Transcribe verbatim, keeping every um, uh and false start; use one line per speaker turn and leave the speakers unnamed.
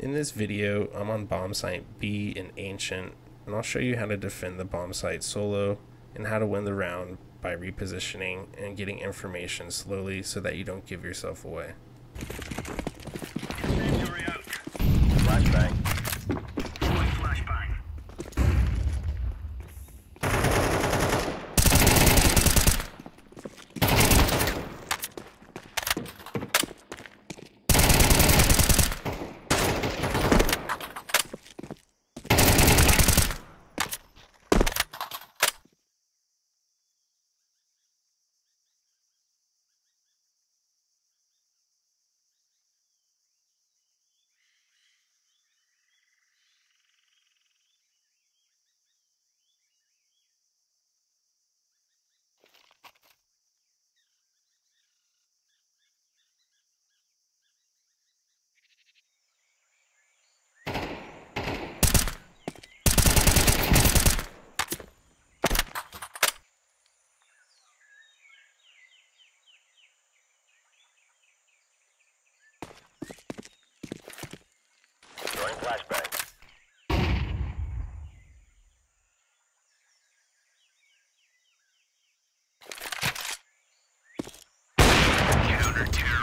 In this video, I'm on bomb site B in Ancient, and I'll show you how to defend the bomb site solo and how to win the round by repositioning and getting information slowly so that you don't give yourself away.
Flashbang.
Flashbang.
Throwing flashbang.
Counter-terror.